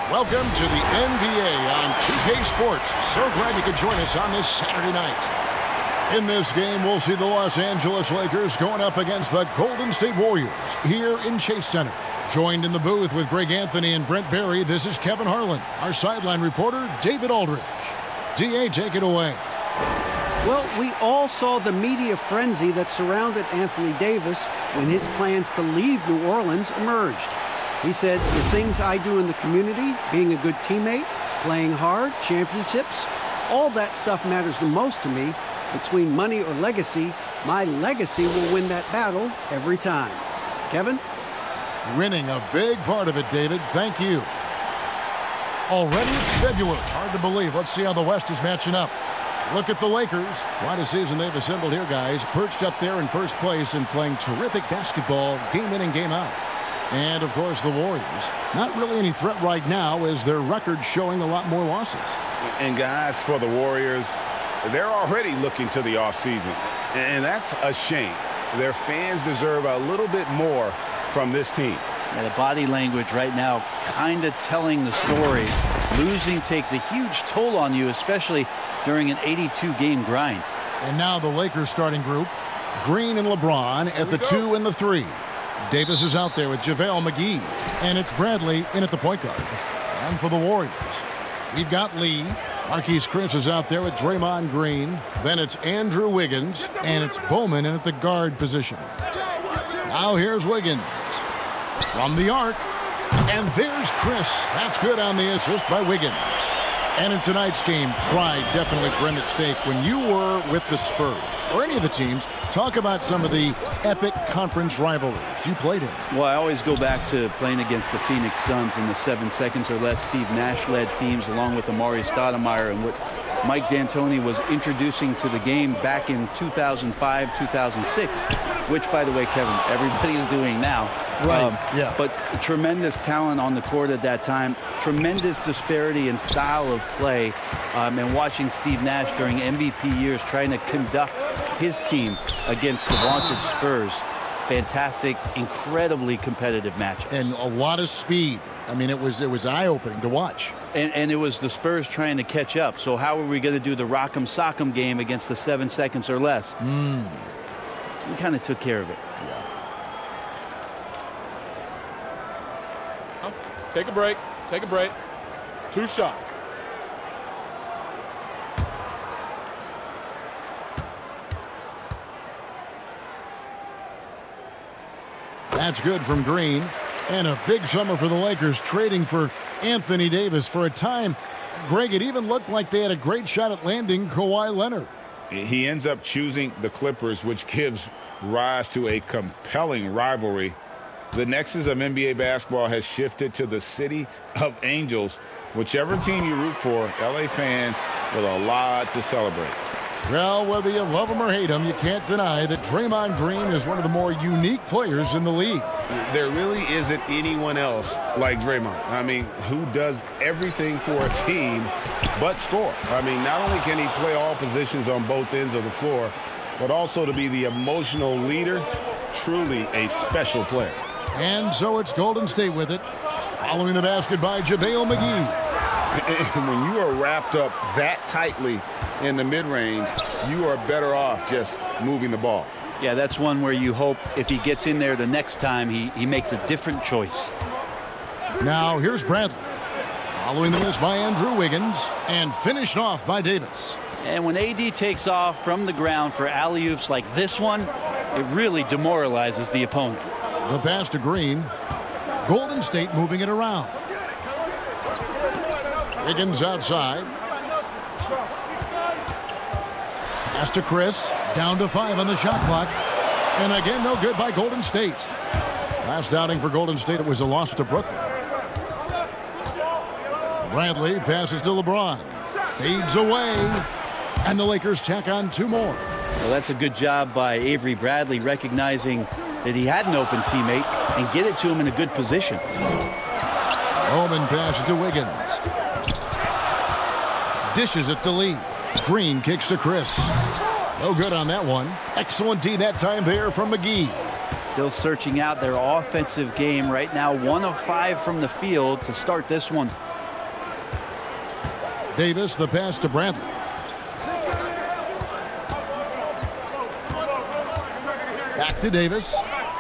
Welcome to the NBA on 2K Sports. So glad you could join us on this Saturday night. In this game, we'll see the Los Angeles Lakers going up against the Golden State Warriors here in Chase Center. Joined in the booth with Greg Anthony and Brent Barry, this is Kevin Harlan. Our sideline reporter, David Aldridge. D.A., take it away. Well, we all saw the media frenzy that surrounded Anthony Davis when his plans to leave New Orleans emerged. He said, the things I do in the community, being a good teammate, playing hard, championships, all that stuff matters the most to me. Between money or legacy, my legacy will win that battle every time. Kevin? Winning a big part of it, David. Thank you. Already it's February. Hard to believe. Let's see how the West is matching up. Look at the Lakers. What a season they've assembled here, guys. Perched up there in first place and playing terrific basketball game in and game out. And, of course, the Warriors. Not really any threat right now as their record showing a lot more losses. And, guys, for the Warriors, they're already looking to the offseason. And that's a shame. Their fans deserve a little bit more from this team. Yeah, the body language right now kind of telling the story. Losing takes a huge toll on you, especially during an 82-game grind. And now the Lakers starting group. Green and LeBron at the 2 and the 3. Davis is out there with JaVale McGee. And it's Bradley in at the point guard. And for the Warriors, we've got Lee. Marquise Chris is out there with Draymond Green. Then it's Andrew Wiggins. And it's Bowman in at the guard position. Now here's Wiggins from the arc. And there's Chris. That's good on the assist by Wiggins. And in tonight's game, pride definitely brought at stake when you were with the Spurs or any of the teams. Talk about some of the epic conference rivalries you played in. Well, I always go back to playing against the Phoenix Suns in the 7 seconds or less Steve Nash-led teams, along with Amari Stoudemire, and what Mike D'Antoni was introducing to the game back in 2005, 2006, which, by the way, Kevin, everybody's doing now. Right, yeah. But tremendous talent on the court at that time, tremendous disparity in style of play, and watching Steve Nash during MVP years trying to conduct his team against the vaunted Spurs. Fantastic, incredibly competitive matchups. And a lot of speed. I mean, it was eye-opening to watch. And it was the Spurs trying to catch up. So how are we going to do the rock'em sock'em game against the 7 seconds or less? We kind of took care of it. Yeah. Take a break. Take a break. 2 shots. That's good from Green. And a big summer for the Lakers, trading for Anthony Davis. For a time, Greg, it even looked like they had a great shot at landing Kawhi Leonard. He ends up choosing the Clippers, which gives rise to a compelling rivalry. The nexus of NBA basketball has shifted to the city of Angels. Whichever team you root for, LA fans with a lot to celebrate. Well, whether you love him or hate him, you can't deny that Draymond Green is one of the more unique players in the league. There really isn't anyone else like Draymond. I mean, who does everything for a team but score. I mean, not only can he play all positions on both ends of the floor, but also to be the emotional leader, truly a special player. And so it's Golden State with it. Following the basket by JaVale McGee. And when you are wrapped up that tightly in the mid-range, you are better off just moving the ball. Yeah, that's one where you hope if he gets in there the next time, he makes a different choice. Now here's Bradley. Following the miss by Andrew Wiggins and finished off by Davis. And when AD takes off from the ground for alley-oops like this one, it really demoralizes the opponent. The pass to Green. Golden State moving it around. Wiggins outside. Pass to Chris. Down to 5 on the shot clock. And again, no good by Golden State. Last outing for Golden State, it was a loss to Brooklyn. Bradley passes to LeBron. Fades away. And the Lakers tack on 2 more. Well, that's a good job by Avery Bradley, recognizing that he had an open teammate and get it to him in a good position. Bowman passes to Wiggins. Dishes it to Lee. Green kicks to Chris. No good on that one. Excellent D that time there from McGee. Still searching out their offensive game right now. 1 of 5 from the field to start this one. Davis, the pass to Bradley. Back to Davis.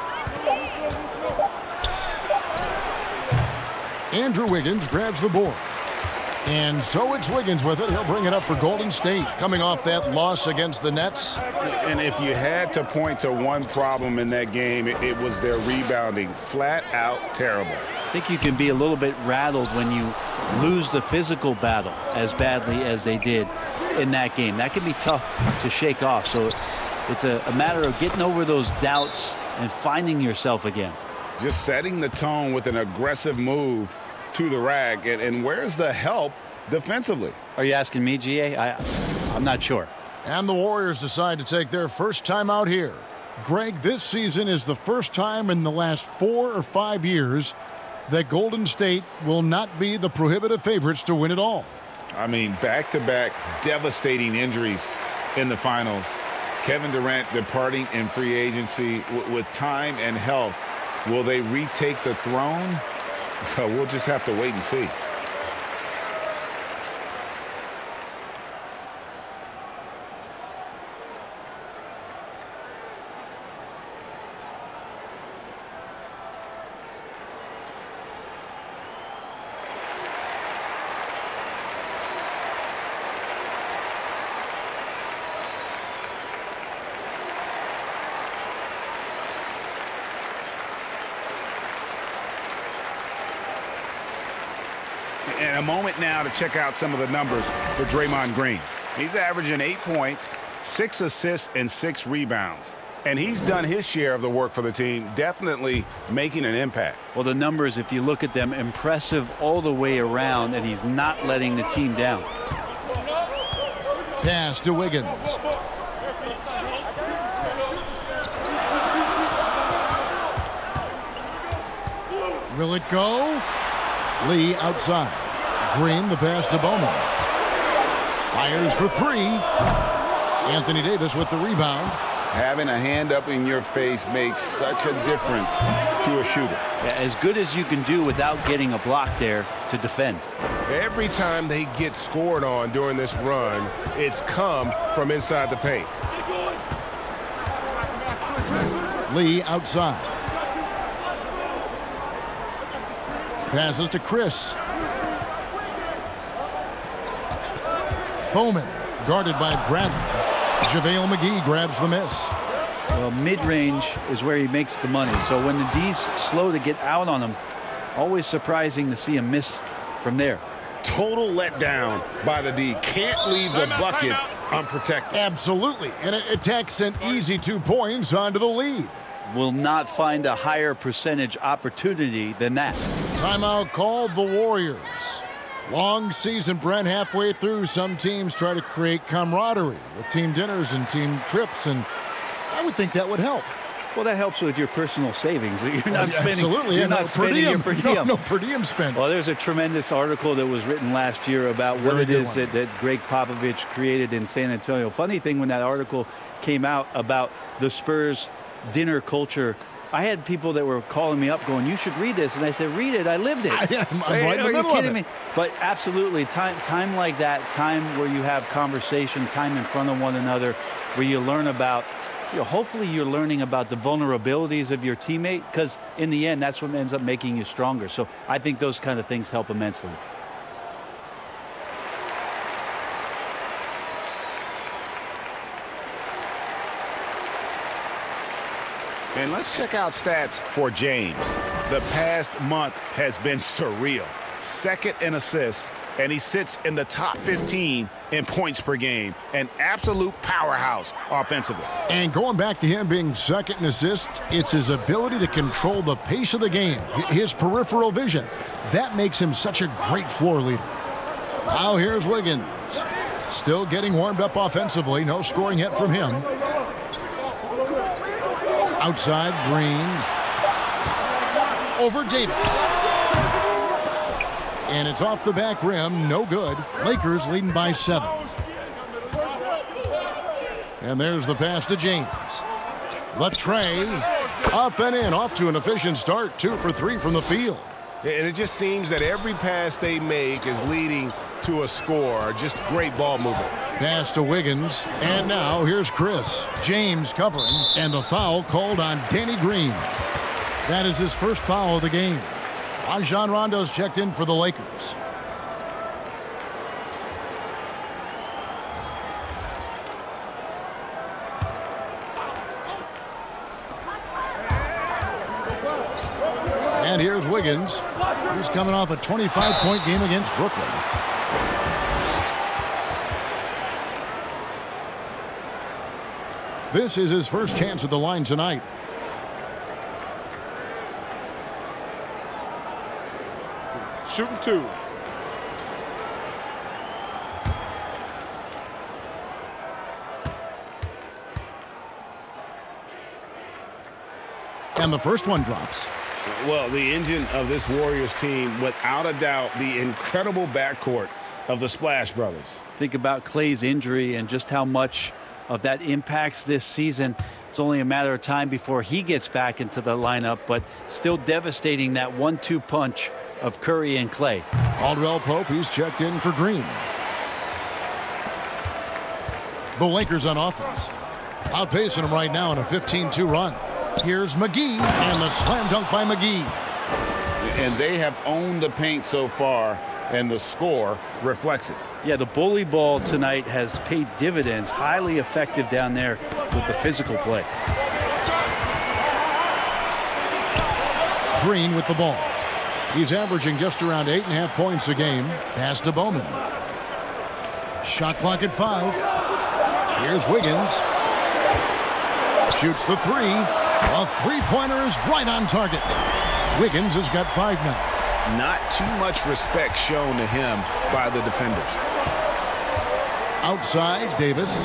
Andrew Wiggins grabs the board. And so it's Wiggins with it. He'll bring it up for Golden State, coming off that loss against the Nets. And if you had to point to one problem in that game, it was their rebounding. Flat out terrible. I think you can be a little bit rattled when you lose the physical battle as badly as they did in that game. That can be tough to shake off. So it's a matter of getting over those doubts and finding yourself again. Just setting the tone with an aggressive move to the rack. And where's the help defensively? Are you asking me, GA? I'm not sure. And the Warriors decide to take their first time out here. Greg, this season is the first time in the last 4 or 5 years that Golden State will not be the prohibitive favorites to win it all. I mean, back-to-back devastating injuries in the finals. Kevin Durant departing in free agency with time and health. Will they retake the throne? We'll just have to wait and see. And a moment now to check out some of the numbers for Draymond Green. He's averaging 8 points, 6 assists, and 6 rebounds. And he's done his share of the work for the team, definitely making an impact. Well, the numbers, if you look at them, impressive all the way around, and he's not letting the team down. Pass to Wiggins. Will it go? Lee outside. Green, the pass to Bowman. Fires for 3. Anthony Davis with the rebound. Having a hand up in your face makes such a difference to a shooter. Yeah, as good as you can do without getting a block there to defend. Every time they get scored on during this run, it's come from inside the paint. Lee outside. Passes to Chris. Bowman guarded by Bradley. JaVale McGee grabs the miss. Well, mid-range is where he makes the money. So when the D's slow to get out on him, always surprising to see him miss from there. Total letdown by the D. Can't leave the bucket unprotected. Absolutely. And it takes an easy 2 points onto the lead. Will not find a higher percentage opportunity than that. Timeout called the Warriors. Long season, Brent, halfway through. Some teams try to create camaraderie with team dinners and team trips, and I would think that would help. Well, that helps with your personal savings. You're not spending. Absolutely, you're not spending your per diem. No per diem spend. Well, there's a tremendous article that was written last year about what it is that Greg Popovich created in San Antonio. Funny thing, when that article came out about the Spurs dinner culture, I had people that were calling me up going, "You should read this," and I said, "Read it. I lived it." I'm right in the middle of it. Are you kidding me? But absolutely, time like that, time where you have conversation, time in front of one another, where you learn about. Hopefully you're learning about the vulnerabilities of your teammate, because in the end, that's what ends up making you stronger. So I think those kind of things help immensely. And let's check out stats for James. The past month has been surreal. Second in assists, and he sits in the top 15 in points per game. An absolute powerhouse offensively. And going back to him being second in assists, it's his ability to control the pace of the game, his peripheral vision. That makes him such a great floor leader. Now here's Wiggins. Still getting warmed up offensively. No scoring yet from him. Outside, Green. Over Davis. And it's off the back rim. No good. Lakers leading by 7. And there's the pass to James. The tray. Up and in. Off to an efficient start. 2 for 3 from the field. And it just seems that every pass they make is leading to a score. Just great ball movement. Pass to Wiggins. And now here's Chris. James covering. And the foul called on Danny Green. That is his first foul of the game. Rajon Rondo's checked in for the Lakers. And here's Wiggins. He's coming off a 25-point game against Brooklyn. This is his first chance at the line tonight. Shooting 2. And the first one drops. Well, the engine of this Warriors team, without a doubt, the incredible backcourt of the Splash Brothers. Think about Clay's injury and just how much of that impacts this season. It's only a matter of time before he gets back into the lineup, but still devastating, that 1-2 punch of Curry and Clay. Caldwell Pope, he's checked in for Green. The Lakers on offense. Outpacing them right now in a 15-2 run. Here's McGee, and the slam dunk by McGee. And they have owned the paint so far, and the score reflects it. Yeah, the bully ball tonight has paid dividends. Highly effective down there with the physical play. Green with the ball. He's averaging just around 8.5 points a game. Pass to Bowman. Shot clock at 5. Here's Wiggins. Shoots the 3. A three-pointer is right on target. Wiggins has got 5 now. Not too much respect shown to him by the defenders. Outside, Davis.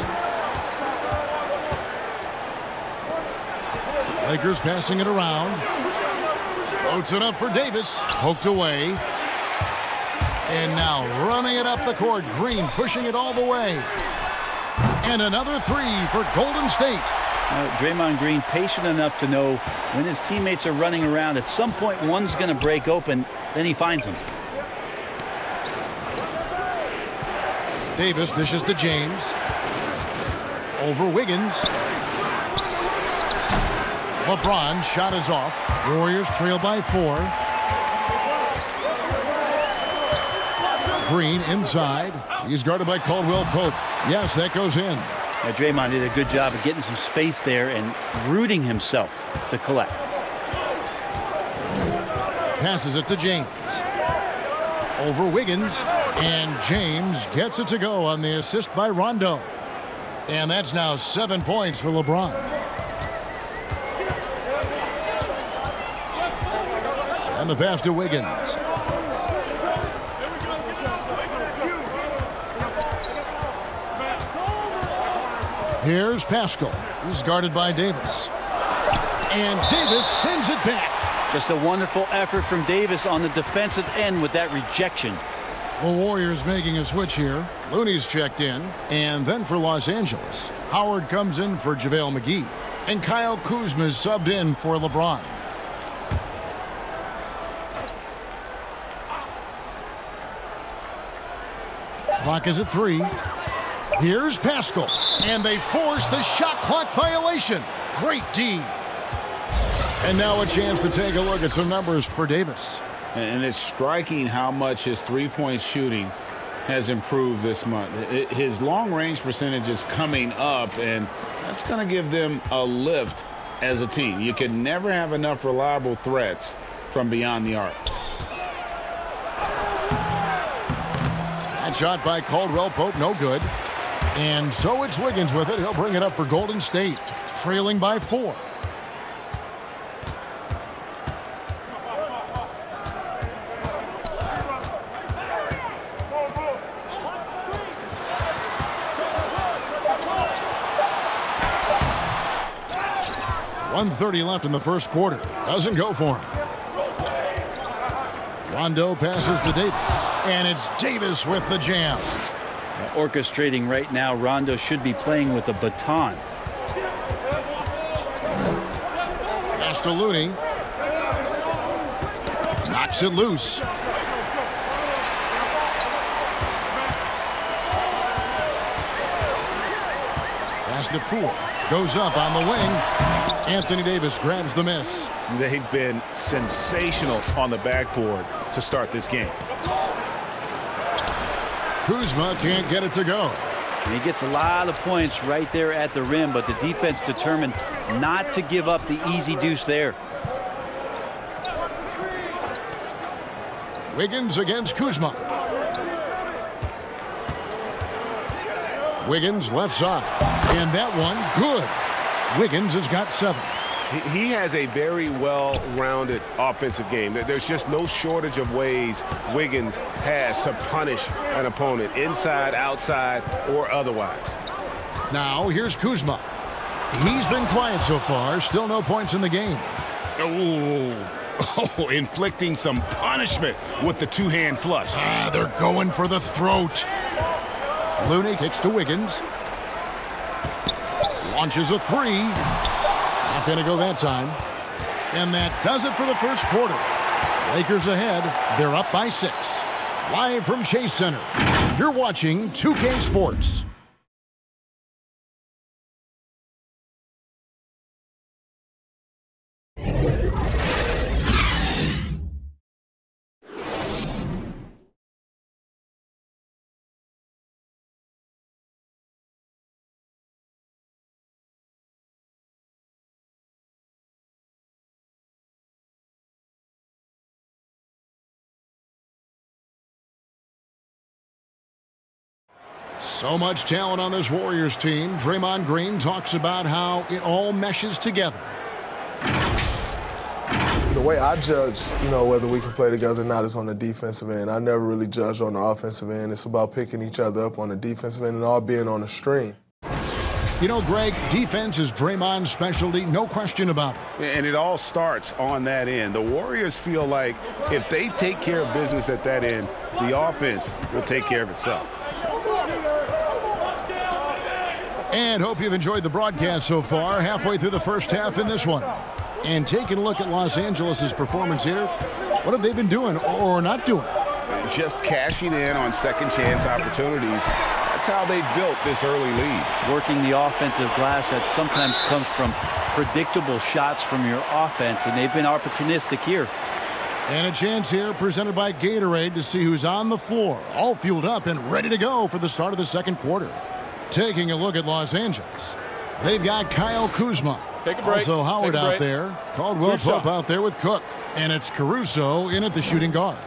Lakers passing it around. Floats it up for Davis. Poked away. And now running it up the court. Green pushing it all the way. And another 3 for Golden State. Draymond Green patient enough to know when his teammates are running around, at some point one's going to break open, then he finds them. Davis dishes to James. Over Wiggins. LeBron shot is off. Warriors trail by 4. Green inside. He's guarded by Caldwell Pope. Yes, that goes in. Draymond did a good job of getting some space there and rooting himself to collect. Passes it to James. Over Wiggins. And James gets it to go on the assist by Rondo. And that's now 7 points for LeBron. And the pass to Wiggins. Here's Pascal. He's guarded by Davis. And Davis sends it back. Just a wonderful effort from Davis on the defensive end with that rejection. The Warriors making a switch here. Looney's checked in. And then for Los Angeles, Howard comes in for JaVale McGee. And Kyle Kuzma's subbed in for LeBron. Clock is at 3. Here's Pascal. And they force the shot clock violation. Great D. And now a chance to take a look at some numbers for Davis. And it's striking how much his three-point shooting has improved this month. His long-range percentage is coming up, and that's going to give them a lift as a team. You can never have enough reliable threats from beyond the arc. That shot by Caldwell Pope, no good. And so it's Wiggins with it. He'll bring it up for Golden State, trailing by 4. .130 left in the first quarter. Doesn't go for him. Rondo passes to Davis. And it's Davis with the jam. Orchestrating right now, Rondo should be playing with a baton. Pass to Looney. Knocks it loose. Pass to Poole. Goes up on the wing. Anthony Davis grabs the miss. They've been sensational on the backboard to start this game. Kuzma can't get it to go. And he gets a lot of points right there at the rim, but the defense determined not to give up the easy deuce there. Wiggins against Kuzma. Wiggins left side. And that one, good. Wiggins has got 7. He has a very well-rounded offensive game. There's just no shortage of ways Wiggins has to punish an opponent, inside, outside, or otherwise. Now, here's Kuzma. He's been quiet so far. Still no points in the game. Oh, inflicting some punishment with the two-hand flush. They're going for the throat. Looney kicks to Wiggins. Launches a 3. Not going to go that time. And that does it for the first quarter. Lakers ahead. They're up by 6. Live from Chase Center. You're watching 2K Sports. So much talent on this Warriors team. Draymond Green talks about how it all meshes together. The way I judge, whether we can play together or not is on the defensive end. I never really judge on the offensive end. It's about picking each other up on the defensive end and all being on the string. Greg, defense is Draymond's specialty, no question about it. And it all starts on that end. The Warriors feel like if they take care of business at that end, the offense will take care of itself. And hope you've enjoyed the broadcast so far. Halfway through the first half in this one. And taking a look at Los Angeles' performance here, what have they been doing or not doing? Just cashing in on second chance opportunities. That's how they built this early lead. Working the offensive glass that sometimes comes from predictable shots from your offense, and they've been opportunistic here. And a chance here presented by Gatorade to see who's on the floor, all fueled up and ready to go for the start of the second quarter. Taking a look at Los Angeles, they've got Kyle Kuzma. Take a break. Also Howard out there. Caldwell Pope out there with Cook. And it's Caruso in at the shooting guard.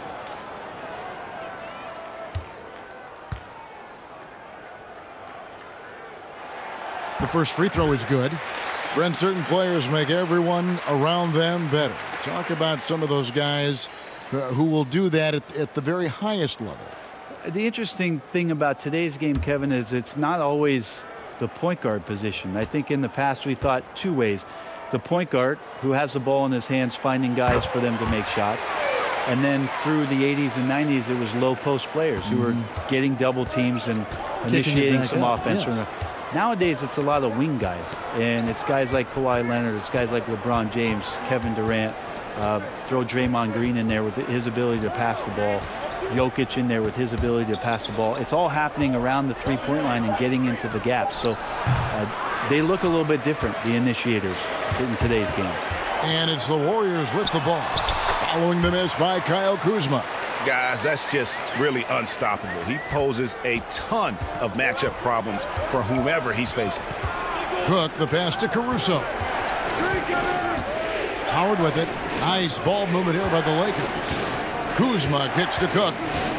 The first free throw is good. Brent, certain players make everyone around them better. Talk about some of those guys who will do that at the very highest level. The interesting thing about today's game, Kevin, is it's not always the point guard position. I think in the past we thought two ways. The point guard, who has the ball in his hands, finding guys for them to make shots. And then through the 80s and 90s, it was low post players who were getting double teams and initiating some offense. Yes. Nowadays, it's a lot of wing guys. And it's guys like Kawhi Leonard. It's guys like LeBron James, Kevin Durant. Throw Draymond Green in there with his ability to pass the ball. Jokic in there with his ability to pass the ball. It's all happening around the three-point line and getting into the gaps. So they look a little bit different, the initiators, in today's game. And it's the Warriors with the ball. Following the miss by Kyle Kuzma. Guys, that's just really unstoppable. He poses a ton of matchup problems for whomever he's facing. Cook, the pass to Caruso. Howard with it. Nice ball movement here by the Lakers. Kuzma kicks to Cook.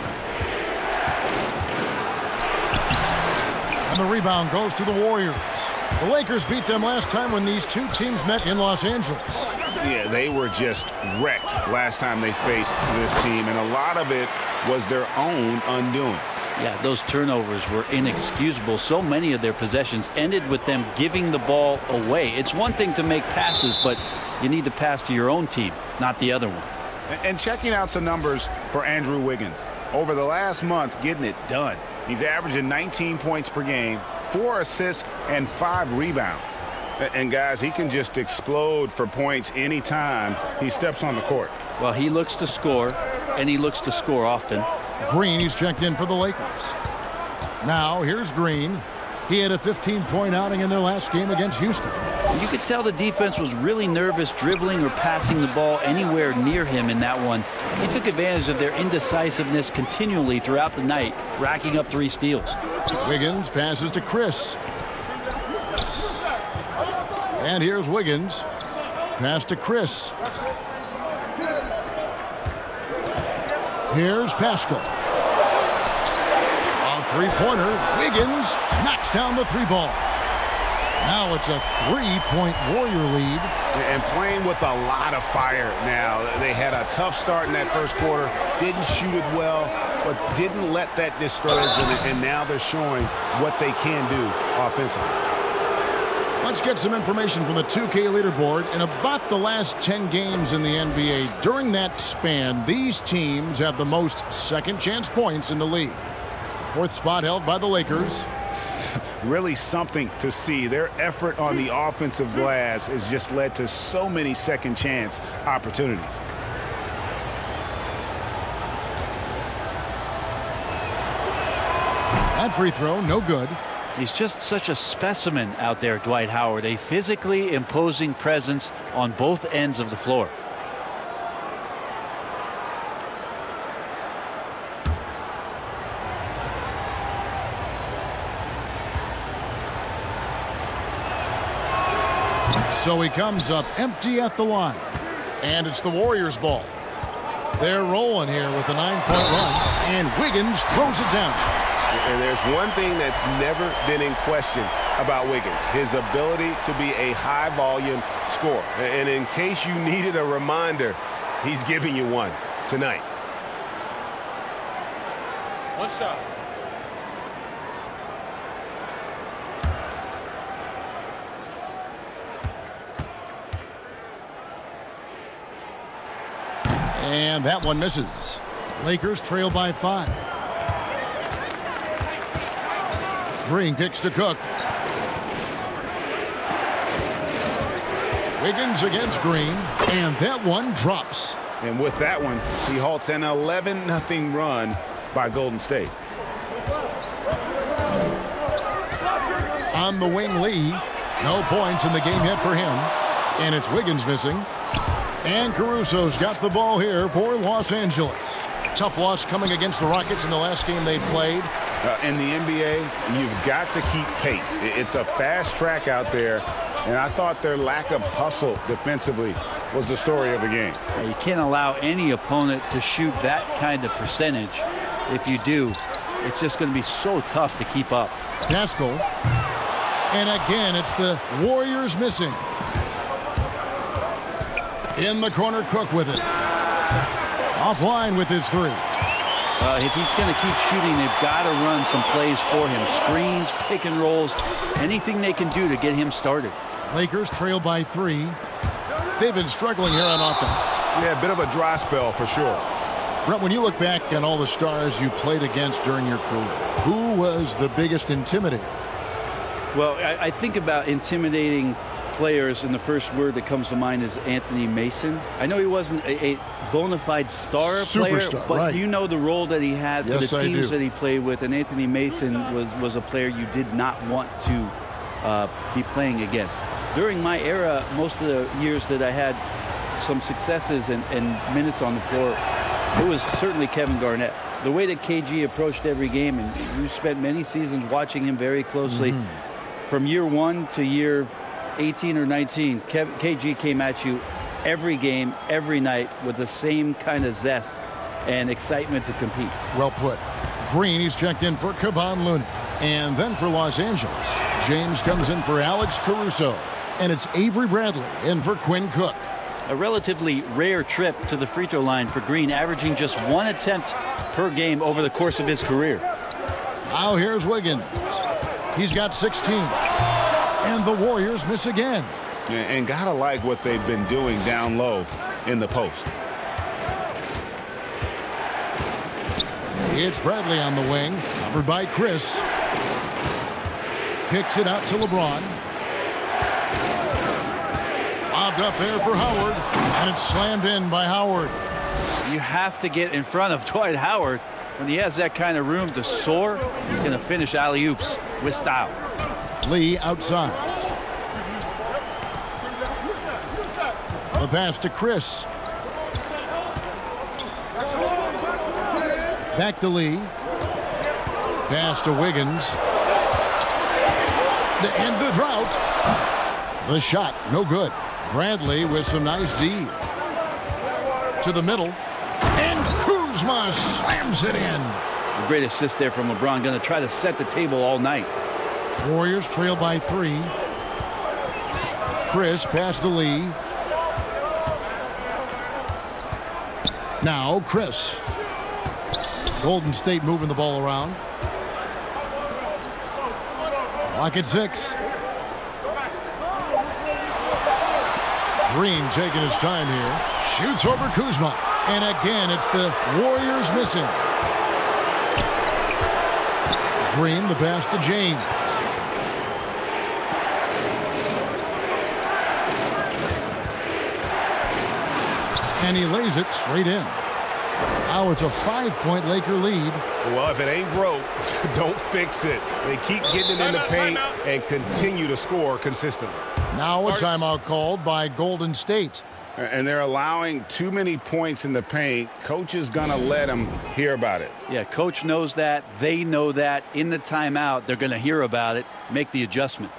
And the rebound goes to the Warriors. The Lakers beat them last time when these two teams met in Los Angeles. Yeah, they were just wrecked last time they faced this team, and a lot of it was their own undoing. Yeah, those turnovers were inexcusable. So many of their possessions ended with them giving the ball away. It's one thing to make passes, but you need to pass to your own team, not the other one. And checking out some numbers for Andrew Wiggins. Over the last month, getting it done. He's averaging 19 points per game, 4 assists, and 5 rebounds. And, guys, he can just explode for points anytime he steps on the court. Well, he looks to score, and he looks to score often. Green, he's checked in for the Lakers. Now, here's Green. He had a 15-point outing in their last game against Houston. You could tell the defense was really nervous dribbling or passing the ball anywhere near him in that one. He took advantage of their indecisiveness continually throughout the night, racking up 3 steals. Wiggins passes to Chris. And here's Wiggins. Pass to Chris. Here's Paschal. A three-pointer. Wiggins knocks down the 3-ball. Now it's a 3-point Warrior lead. And playing with a lot of fire now. They had a tough start in that first quarter. Didn't shoot it well, but didn't let that discourage them. And now they're showing what they can do offensively. Let's get some information from the 2K leaderboard. In about the last 10 games in the NBA, during that span, these teams have the most second-chance points in the league. The 4th spot held by the Lakers. Really something to see. Their effort on the offensive glass has just led to so many second-chance opportunities. That free throw, no good. He's just such a specimen out there, Dwight Howard, a physically imposing presence on both ends of the floor. So he comes up empty at the line. And it's the Warriors' ball. They're rolling here with a 9-point run. And Wiggins throws it down. And there's one thing that's never been in question about Wiggins, his ability to be a high-volume scorer. And in case you needed a reminder, he's giving you one tonight. One shot. And that one misses. Lakers trail by 5. Green kicks to Cook. Wiggins against Green, and that one drops. And with that one, he halts an 11-0 run by Golden State. On the wing, Lee. No points in the game yet for him. And it's Wiggins missing. And Caruso's got the ball here for Los Angeles. Tough loss coming against the Rockets in the last game they played. In the NBA, you've got to keep pace. It's a fast track out there, and I thought their lack of hustle defensively was the story of the game. You can't allow any opponent to shoot that kind of percentage. If you do, it's just going to be so tough to keep up. Paschal. And again, it's the Warriors missing. In the corner, Cook with it. Offline with his 3. If he's going to keep shooting, they've got to run some plays for him. Screens, pick and rolls, anything they can do to get him started. Lakers trail by 3. They've been struggling here on offense. Yeah, a bit of a dry spell for sure. Brett, when you look back on all the stars you played against during your career, who was the biggest intimidator? Well, I think about intimidating players, and the first word that comes to mind is Anthony Mason. I know he wasn't a bona fide star player, but right. You know the role that he had for Yes, the teams that he played with, and Anthony Mason was a player you did not want to be playing against. During my era, most of the years that I had some successes and minutes on the floor, it was certainly Kevin Garnett. The way that KG approached every game, and you spent many seasons watching him very closely, from year 1 to year 18 or 19, KG came at you every game, every night with the same kind of zest and excitement to compete. Well put. Green, he's checked in for Kevon Looney. And then for Los Angeles, James comes in for Alex Caruso. And it's Avery Bradley in for Quinn Cook. A relatively rare trip to the free throw line for Green, averaging just 1 attempt per game over the course of his career. Now here's Wiggins. He's got 16. And the Warriors miss again. And gotta like what they've been doing down low in the post. It's Bradley on the wing, covered by Chris. Kicks it out to LeBron. Lobbed up there for Howard, and it's slammed in by Howard. You have to get in front of Dwight Howard. When he has that kind of room to soar, he's going to finish alley-oops with style. Lee outside. The pass to Chris. Back to Lee. Pass to Wiggins. To end the drought. The shot, no good. Bradley with some nice D. To the middle. And Kuzma slams it in. A great assist there from LeBron. Going to try to set the table all night. Warriors trail by 3. Chris pass to Lee. Now Chris. Golden State moving the ball around. Clock at 6. Green taking his time here. Shoots over Kuzma. And again, it's the Warriors missing. Green, the pass to James. And he lays it straight in. Now it's a 5-point Laker lead. Well, if it ain't broke, don't fix it. They keep getting it in the paint and continue to score consistently. Now a timeout called by Golden State. And they're allowing too many points in the paint. Coach is going to let them hear about it. Yeah, coach knows that. They know that. In the timeout, they're going to hear about it, make the adjustment.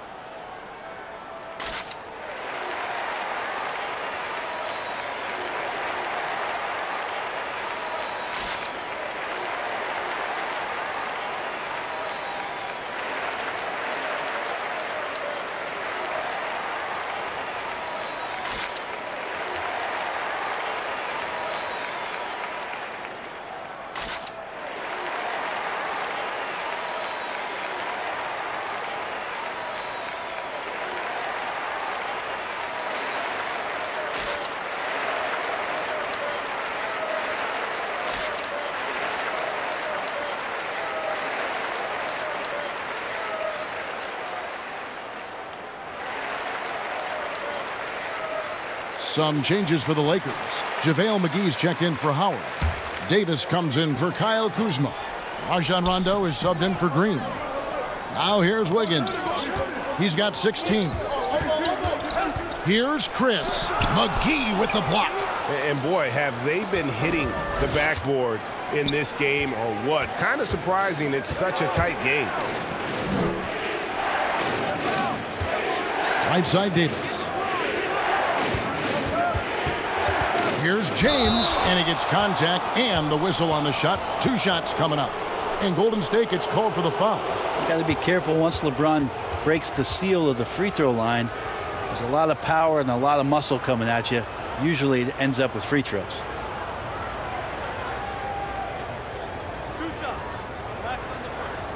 Some changes for the Lakers. JaVale McGee's checked in for Howard. Davis comes in for Kyle Kuzma. Rajon Rondo is subbed in for Green. Now here's Wiggins. He's got 16. Here's Chris. McGee with the block. And boy, have they been hitting the backboard in this game or what? Kind of surprising it's such a tight game. Right side Davis. Here's James, and he gets contact and the whistle on the shot. 2 shots coming up. And Golden State gets called for the foul. You got to be careful once LeBron breaks the seal of the free throw line. There's a lot of power and a lot of muscle coming at you. Usually it ends up with free throws. 2 shots. Last on the first.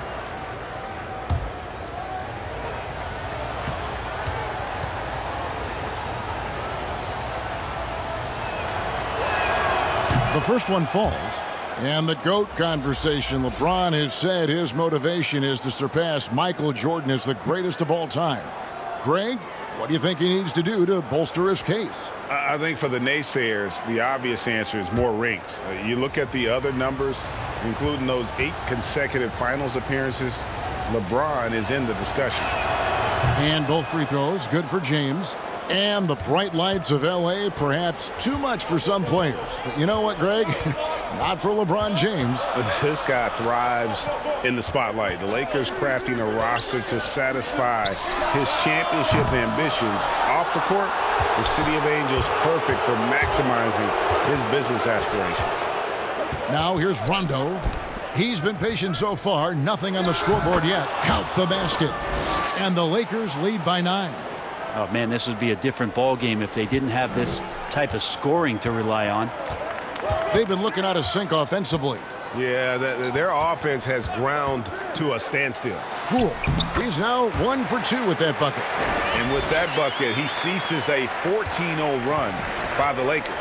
The first one falls. And the GOAT conversation. LeBron has said his motivation is to surpass Michael Jordan as the greatest of all time. Greg, what do you think he needs to do to bolster his case? I think for the naysayers, the obvious answer is more rings. You look at the other numbers, including those 8 consecutive finals appearances, LeBron is in the discussion. And both free throws, good for James. And the bright lights of L.A., perhaps too much for some players. But you know what, Greg? Not for LeBron James. This guy thrives in the spotlight. The Lakers crafting a roster to satisfy his championship ambitions. Off the court, the City of Angels perfect for maximizing his business aspirations. Now here's Rondo. He's been patient so far. Nothing on the scoreboard yet. Count the basket. And the Lakers lead by 9. Oh, man, this would be a different ball game if they didn't have this type of scoring to rely on. They've been looking out of sync offensively. Yeah, their offense has ground to a standstill. Poole, he's now 1 for 2 with that bucket. And with that bucket, he ceases a 14-0 run by the Lakers.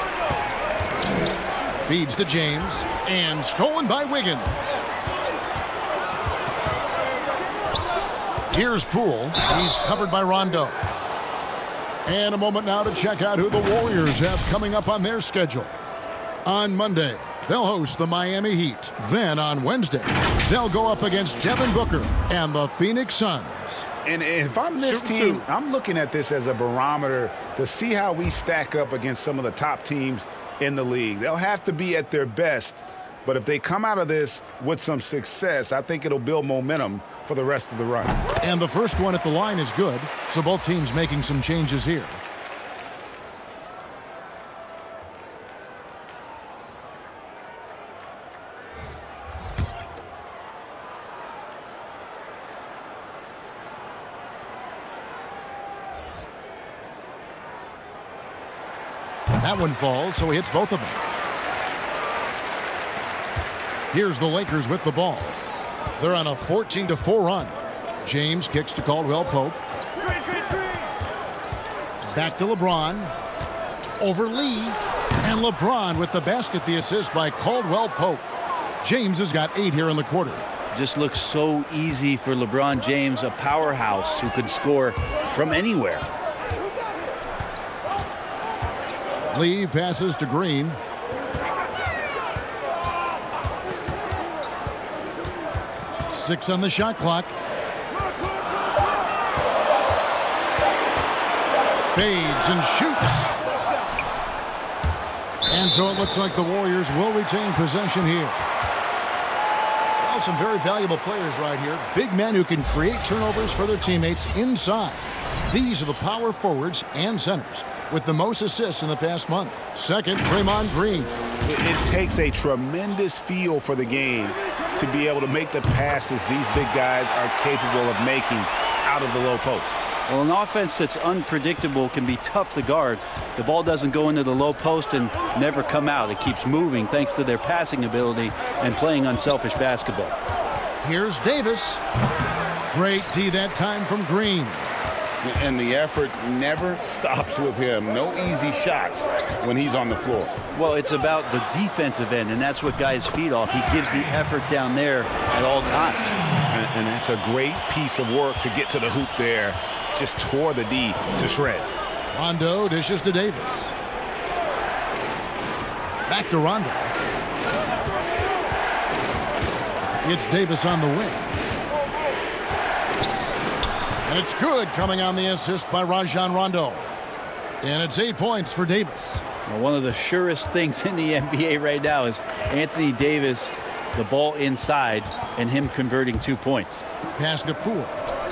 Feeds to James, and stolen by Wiggins. Here's Poole. He's covered by Rondo. And a moment now to check out who the Warriors have coming up on their schedule. On Monday, they'll host the Miami Heat. Then on Wednesday, They'll go up against Devin Booker and the Phoenix Suns. And if I'm this team, I'm looking at this as a barometer to see how we stack up against some of the top teams in the league. They'll have to be at their best, but if they come out of this with some success, I think it'll build momentum for the rest of the run. And the first one at the line is good, so both teams making some changes here. That one falls, so he hits both of them. Here's the Lakers with the ball. They're on a 14-4 run. James kicks to Caldwell Pope. Back to LeBron. Over Lee. And LeBron with the basket, the assist by Caldwell Pope. James has got 8 here in the quarter. Just looks so easy for LeBron James, a powerhouse who can score from anywhere. Lee passes to Green. Six on the shot clock. Fades and shoots. And so it looks like the Warriors will retain possession here. Well, some very valuable players right here. Big men who can create turnovers for their teammates inside. These are the power forwards and centers with the most assists in the past month. Second, Draymond Green. It takes a tremendous feel for the game to be able to make the passes these big guys are capable of making out of the low post. Well, an offense that's unpredictable can be tough to guard. The ball doesn't go into the low post and never come out. It keeps moving thanks to their passing ability and playing unselfish basketball. Here's Davis. Great D that time from Green. And the effort never stops with him. No easy shots when he's on the floor. Well, it's about the defensive end, and that's what guys feed off. He gives the effort down there at all times. And that's a great piece of work to get to the hoop there. Just tore the D to shreds. Rondo dishes to Davis. Back to Rondo. It's Davis on the wing. And it's good, coming on the assist by Rajon Rondo. And it's 8 points for Davis. Well, one of the surest things in the NBA right now is Anthony Davis, the ball inside, and him converting 2 points. Pass to Poole.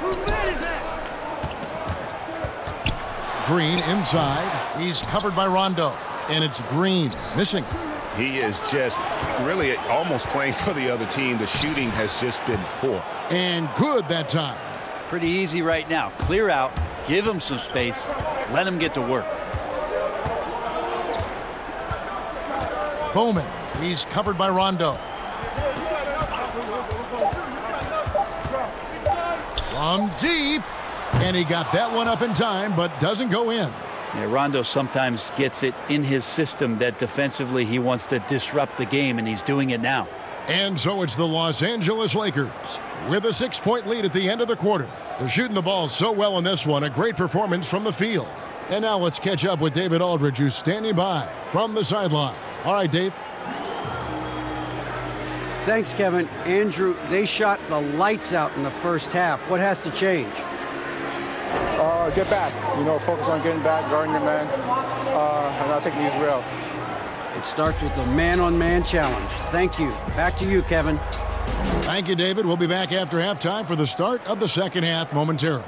Green inside. He's covered by Rondo. And it's Green missing. He is just really almost playing for the other team. The shooting has just been poor. And good that time. Pretty easy right now. Clear out, give him some space, let him get to work. Bowman, he's covered by Rondo. From deep, and he got that one up in time, but doesn't go in. Yeah, Rondo sometimes gets it in his system that defensively he wants to disrupt the game, and he's doing it now. And so it's the Los Angeles Lakers with a 6-point lead at the end of the quarter. They're shooting the ball so well in this one. A great performance from the field. And now let's catch up with David Aldridge, who's standing by from the sideline. All right, Dave. Thanks, Kevin. Andrew, they shot the lights out in the first half. What has to change? Get back. Focus on getting back, guarding your man, and not taking these real. It starts with a man-on-man challenge. Thank you. Back to you, Kevin. Thank you, David. We'll be back after halftime for the start of the second half momentarily.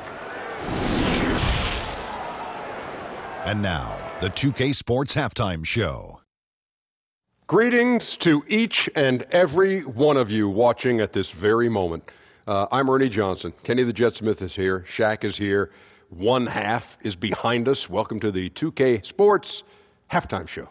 And now, the 2K Sports Halftime Show. Greetings to each and every one of you watching at this very moment. I'm Ernie Johnson. Kenny the Jet Smith is here. Shaq is here. One half is behind us. Welcome to the 2K Sports Halftime Show.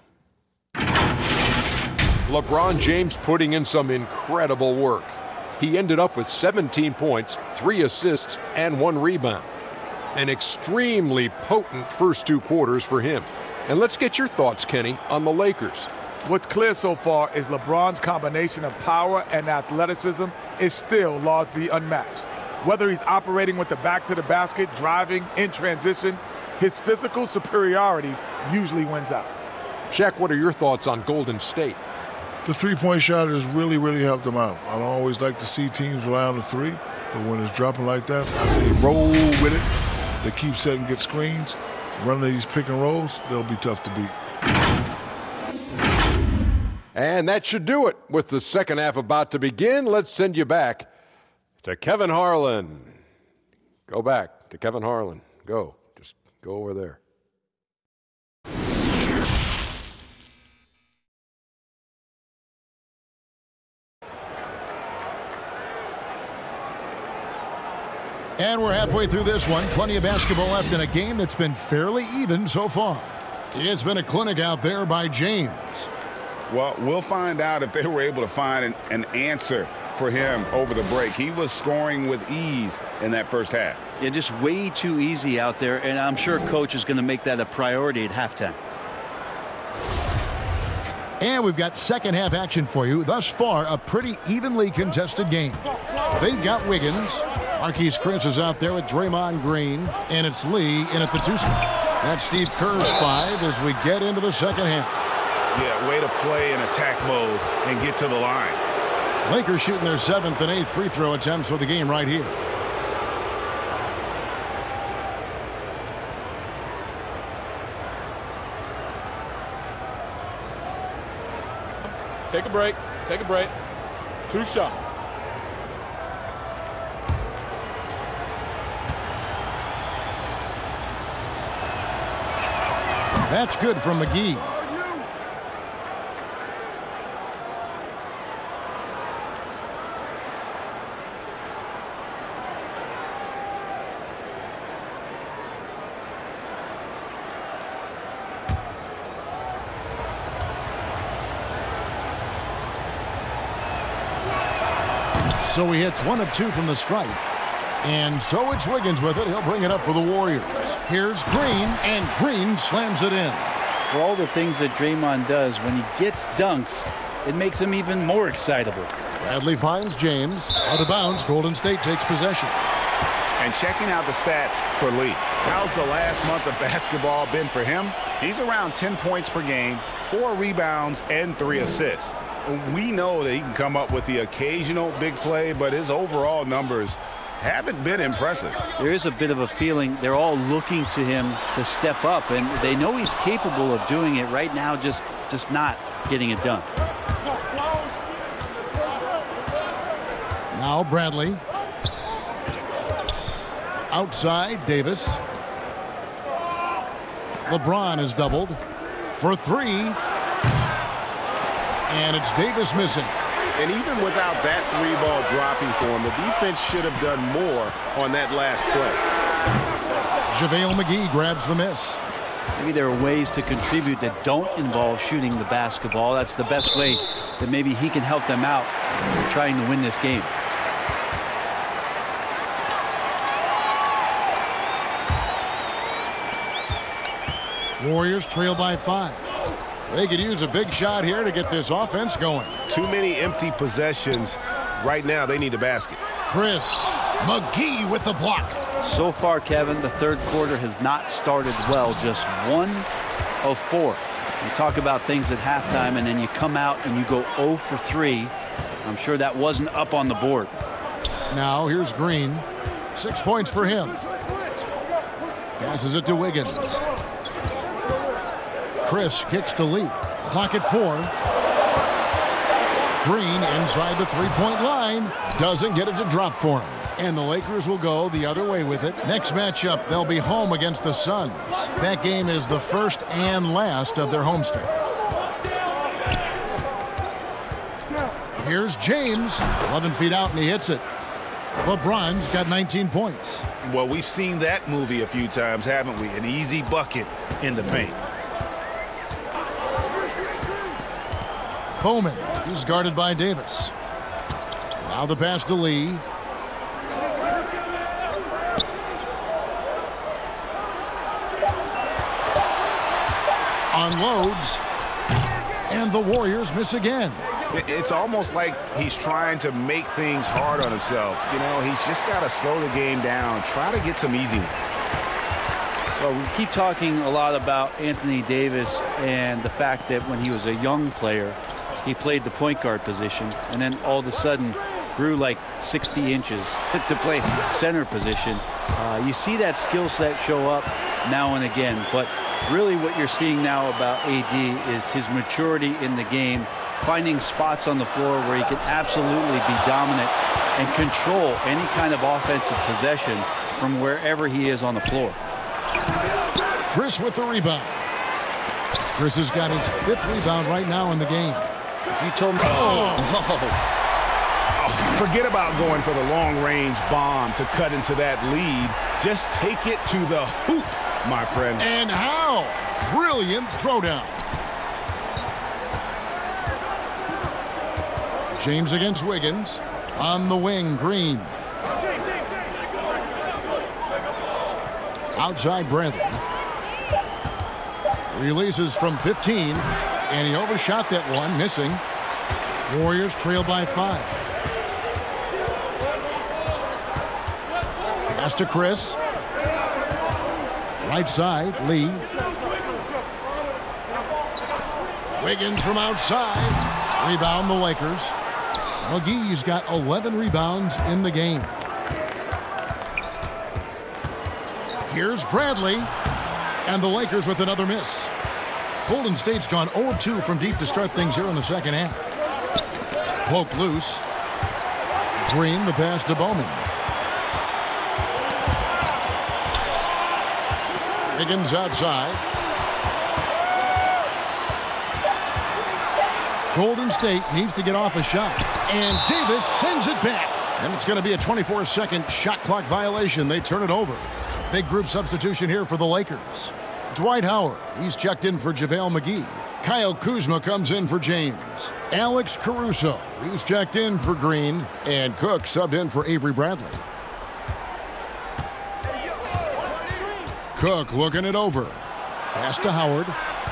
LeBron James putting in some incredible work. He ended up with 17 points, 3 assists, and 1 rebound. An extremely potent first 2 quarters for him. And let's get your thoughts, Kenny, on the Lakers. What's clear so far is LeBron's combination of power and athleticism is still largely unmatched. Whether he's operating with the back to the basket, driving, in transition, his physical superiority usually wins out. Shaq, what are your thoughts on Golden State? The three-point shot has really, really helped them out. I don't always like to see teams rely on the three, but when it's dropping like that, I say roll with it. They keep setting good screens. Running these pick and rolls, they'll be tough to beat. And that should do it. With the second half about to begin, let's send you back to Kevin Harlan. Go back to Kevin Harlan. Go. Just go over there. And we're halfway through this one. Plenty of basketball left in a game that's been fairly even so far. It's been a clinic out there by James. Well, we'll find out if they were able to find an answer for him over the break. He was scoring with ease in that first half. Yeah, just way too easy out there, and I'm sure Coach is going to make that a priority at halftime. And we've got second half action for you. Thus far, a pretty evenly contested game. They've got Wiggins. Marquise Chris is out there with Draymond Green, and it's Lee in at the 2 spot. That's Steve Kerr's 5 as we get into the second half. Yeah, way to play in attack mode and get to the line. Lakers shooting their 7th and 8th free throw attempts for the game right here. Take a break. Take a break. 2 shots. That's good from McGee. So he hits 1 of 2 from the stripe. And so it's Wiggins with it. He'll bring it up for the Warriors. Here's Green, and Green slams it in. For all the things that Draymond does, when he gets dunks, it makes him even more excitable. Bradley finds James. Out of bounds, Golden State takes possession. And checking out the stats for Lee. How's the last month of basketball been for him? He's around 10 points per game, 4 rebounds, and 3 assists. We know that he can come up with the occasional big play, but his overall numbers haven't been impressive. There is a bit of a feeling they're all looking to him to step up, and they know he's capable of doing it right now, just not getting it done. Now Bradley. Outside, Davis. LeBron is doubled for 3. And it's Davis missing. And even without that 3-ball dropping for him, the defense should have done more on that last play. JaVale McGee grabs the miss. Maybe there are ways to contribute that don't involve shooting the basketball. That's the best way that maybe he can help them out in trying to win this game. Warriors trail by 5. They could use a big shot here to get this offense going. Too many empty possessions. Right now, they need a basket. Chris McGee with the block. So far, Kevin, the third quarter has not started well. Just 1 of 4. You talk about things at halftime, and then you come out and you go 0 for 3. I'm sure that wasn't up on the board. Now here's Green. 6 points for him. Passes it to Wiggins. Chris kicks to Lee. Clock at 4. Green inside the 3-point line. Doesn't get it to drop for him. And the Lakers will go the other way with it. Next matchup, they'll be home against the Suns. That game is the first and last of their homestand. Here's James. 11 feet out, and he hits it. LeBron's got 19 points. Well, we've seen that movie a few times, haven't we? An easy bucket in the paint. Bowman is guarded by Davis. Now the pass to Lee. Unloads. And the Warriors miss again. It's almost like he's trying to make things hard on himself. You know, he's just got to slow the game down, try to get some easiness. Well, we keep talking a lot about Anthony Davis and the fact that when he was a young player, he played the point guard position, and then all of a sudden grew like 60 inches to play center position. You see that skill set show up now and again, but really what you're seeing now about AD is his maturity in the game, finding spots on the floor where he can absolutely be dominant and control any kind of offensive possession from wherever he is on the floor. Chris with the rebound. Chris has got his 5th rebound right now in the game. You told me. Forget about going for the long-range bomb to cut into that lead. Just take it to the hoop, my friend. And how? Brilliant throwdown. James against Wiggins. On the wing, Green. Outside Bradley. Releases from 15, and he overshot that one, missing. Warriors trail by 5. Pass to Chris. Right side, Lee. Wiggins from outside. Rebound the Lakers. McGee's got 11 rebounds in the game. Here's Bradley. And the Lakers with another miss. Golden State's gone 0 of 2 from deep to start things here in the second half. Poked loose. Green, the pass to Bowman. Higgins outside. Golden State needs to get off a shot. And Davis sends it back. And it's going to be a 24-second shot clock violation. They turn it over. Big group substitution here for the Lakers. Dwight Howard, he's checked in for JaVale McGee. Kyle Kuzma comes in for James. Alex Caruso, he's checked in for Green. And Cook subbed in for Avery Bradley. Cook looking it over. Pass to Howard.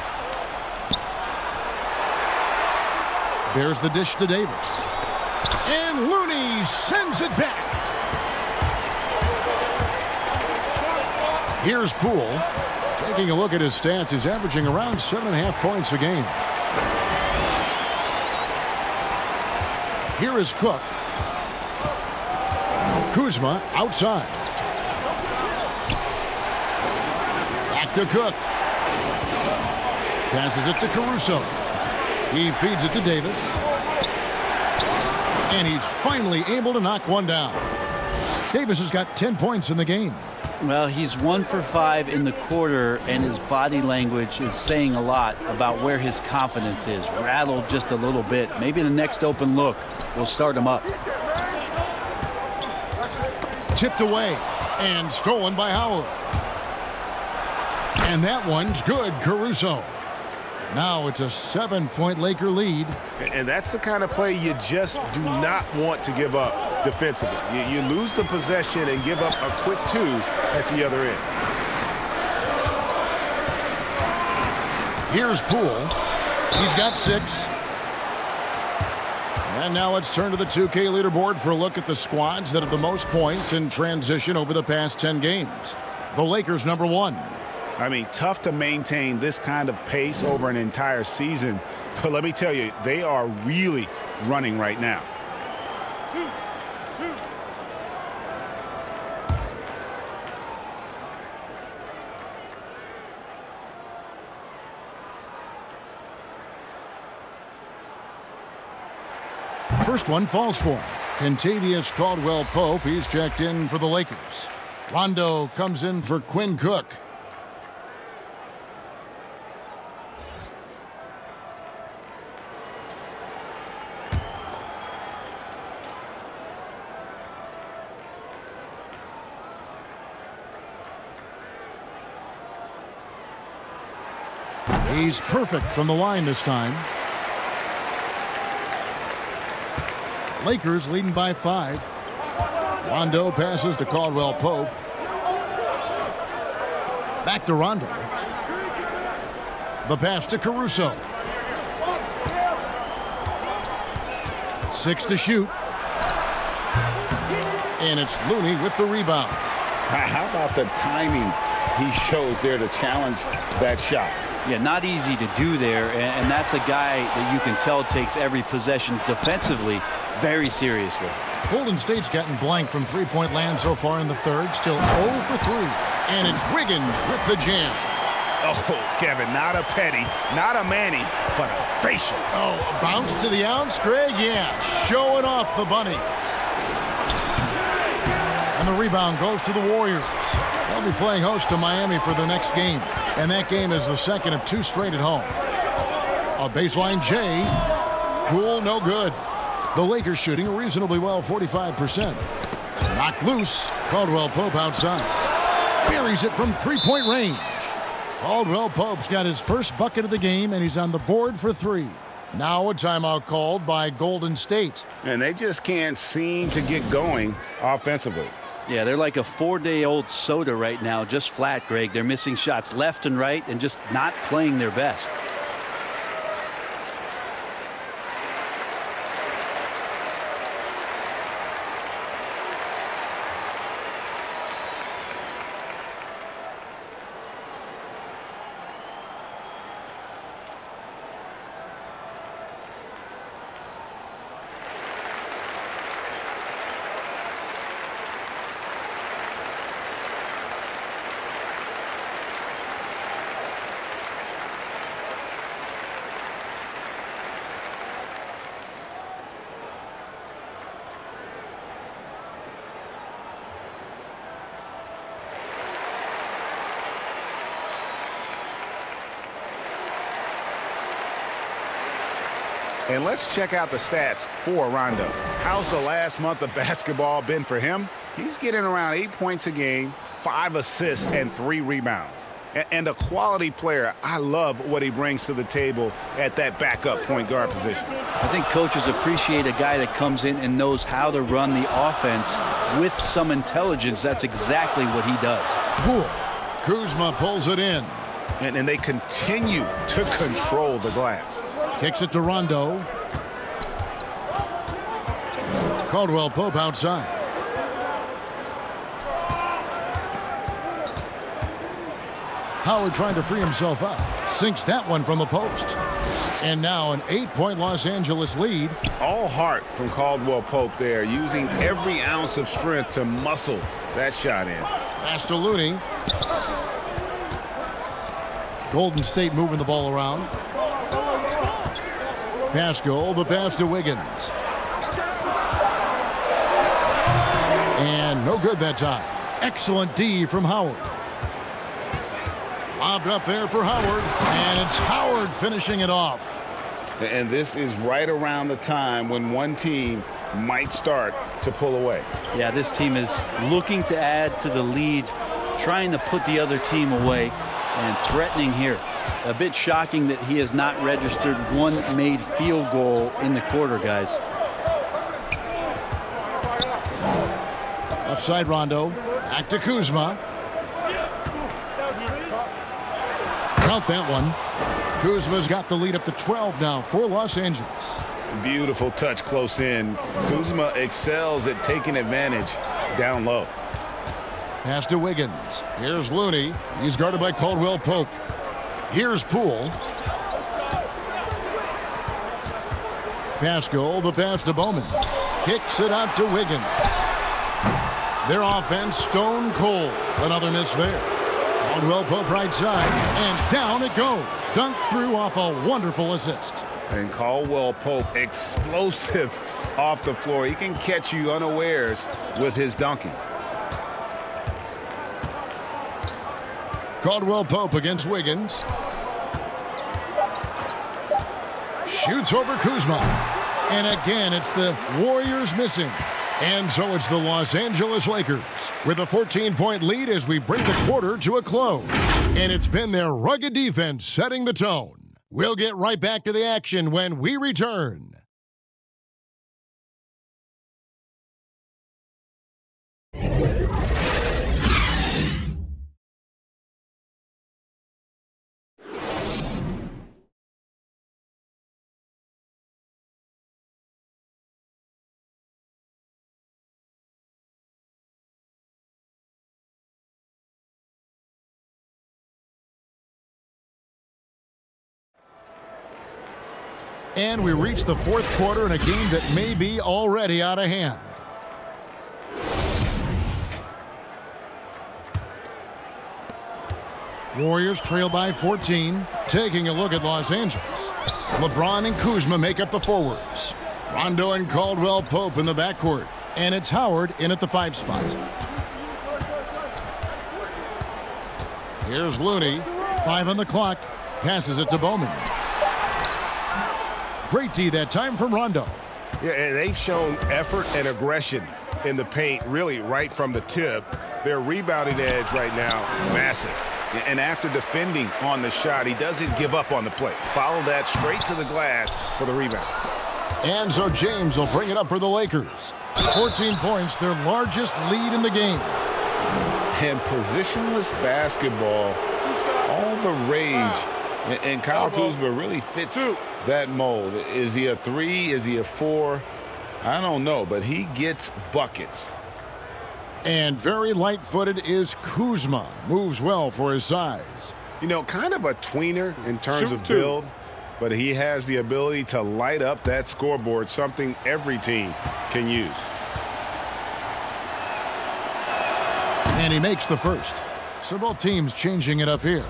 There's the dish to Davis. And Looney sends it back. Here's Poole. Taking a look at his stats, he's averaging around 7.5 points a game. Here is Cook. Kuzma outside. Back to Cook. Passes it to Caruso. He feeds it to Davis. And he's finally able to knock one down. Davis has got 10 points in the game. Well, he's 1 for 5 in the quarter, and his body language is saying a lot about where his confidence is. Rattled just a little bit. Maybe the next open look will start him up. Tipped away and stolen by Howard. And that one's good, Caruso. Now it's a 7-point Laker lead. And that's the kind of play you just do not want to give up defensively. You lose the possession and give up a quick 2 at the other end. Here's Poole. He's got 6. And now let's turn to the 2K leaderboard for a look at the squads that have the most points in transition over the past 10 games. The Lakers number 1. I mean, tough to maintain this kind of pace over an entire season. But let me tell you, they are really running right now. First one falls for him. Kentavious Caldwell-Pope, he's checked in for the Lakers. Rondo comes in for Quinn Cook. He's perfect from the line this time. Lakers leading by 5. Rondo passes to Caldwell-Pope. Back to Rondo. The pass to Caruso. 6 to shoot. And it's Looney with the rebound. How about the timing he shows there to challenge that shot? Yeah, not easy to do there, and that's a guy that you can tell takes every possession defensively very seriously. Golden State's gotten blank from three-point land so far in the third, still 0 for 3. And it's Wiggins with the jam. Oh, Kevin, not a petty, not a Manny, but a facial. Oh, a bounce to the ounce, Greg? Yeah, showing off the bunnies. And the rebound goes to the Warriors. They'll be playing host to Miami for their next game. And that game is the second of 2 straight at home. A baseline J. Poole, no good. The Lakers shooting reasonably well, 45%. Knocked loose. Caldwell Pope outside. Buries it from three-point range. Caldwell Pope's got his first bucket of the game, and he's on the board for 3. Now a timeout called by Golden State. And they just can't seem to get going offensively. Yeah, they're like a 4-day-old soda right now, just flat, Greg. They're missing shots left and right and just not playing their best. And let's check out the stats for Rondo. How's the last month of basketball been for him? He's getting around 8 points a game, 5 assists, and 3 rebounds. And a quality player. I love what he brings to the table at that backup point guard position. I think coaches appreciate a guy that comes in and knows how to run the offense with some intelligence. That's exactly what he does. Poole. Kuzma pulls it in. And they continue to control the glass. Kicks it to Rondo. Caldwell Pope outside. Howard trying to free himself up. Sinks that one from the post. And now an 8-point Los Angeles lead. All heart from Caldwell Pope there, using every ounce of strength to muscle that shot in. Pass to Looney. Golden State moving the ball around. Pascal, the pass to Wiggins. And no good that time. Excellent D from Howard. Lobbed up there for Howard. And it's Howard finishing it off. And this is right around the time when one team might start to pull away. Yeah, this team is looking to add to the lead, trying to put the other team away, and threatening here. A bit shocking that he has not registered one made field goal in the quarter, guys. Left side Rondo. Back to Kuzma. Count that one. Kuzma's got the lead up to 12 now for Los Angeles. Beautiful touch close in. Kuzma excels at taking advantage down low. Pass to Wiggins. Here's Looney. He's guarded by Caldwell Pope. Here's Poole. Pascal, the pass to Bowman. Kicks it out to Wiggins. Their offense stone cold. Another miss there. Caldwell Pope right side. And down it goes. Dunked through off a wonderful assist. And Caldwell Pope explosive off the floor. He can catch you unawares with his dunking. Caldwell Pope against Wiggins. Shoots over Kuzma. And again, it's the Warriors missing. And so it's the Los Angeles Lakers with a 14-point lead as we bring the quarter to a close. And it's been their rugged defense setting the tone. We'll get right back to the action when we return. And we reach the fourth quarter in a game that may be already out of hand. Warriors trail by 14. Taking a look at Los Angeles. LeBron and Kuzma make up the forwards. Rondo and Caldwell Pope in the backcourt. And it's Howard in at the 5 spot. Here's Looney. 5 on the clock. Passes it to Bowman. Great D that time from Rondo. Yeah, and they've shown effort and aggression in the paint, really right from the tip. Their rebounding edge right now, massive. And after defending on the shot, he doesn't give up on the play. Follow that straight to the glass for the rebound. And so James will bring it up for the Lakers. 14 points, their largest lead in the game. And positionless basketball, all the rage. And Kyle Kuzma really fits that mold. Is he a 3? Is he a 4? I don't know, but he gets buckets. And very light-footed is Kuzma. Moves well for his size. You know, kind of a tweener in terms of build, but he has the ability to light up that scoreboard, something every team can use. And he makes the first. So both teams changing it up here.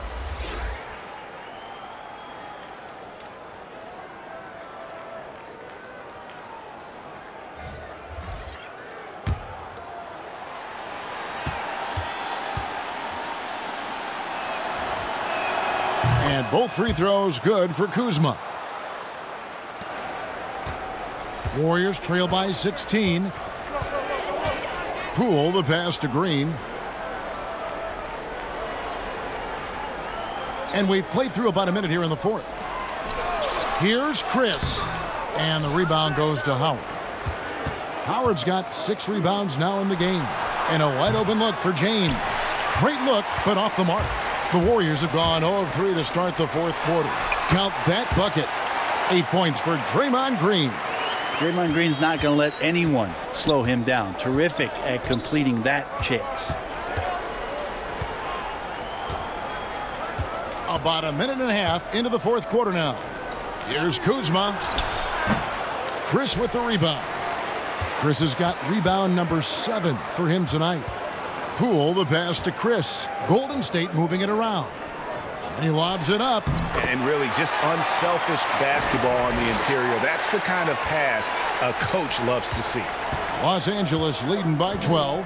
And both free throws good for Kuzma. Warriors trail by 16. Poole the pass to Green. And we've played through about a minute here in the fourth. Here's Chris. And the rebound goes to Howard. Howard's got 6 rebounds now in the game. And a wide open look for James. Great look, but off the mark. The Warriors have gone 0 of 3 to start the fourth quarter. Count that bucket. 8 points for Draymond Green. Draymond Green's not going to let anyone slow him down. Terrific at completing that chance. About a minute and a half into the fourth quarter now. Here's Kuzma. Chris with the rebound. Chris has got rebound number 7 for him tonight. Poole the pass to Chris. Golden State moving it around. And he lobs it up. And really just unselfish basketball on the interior. That's the kind of pass a coach loves to see. Los Angeles leading by 12.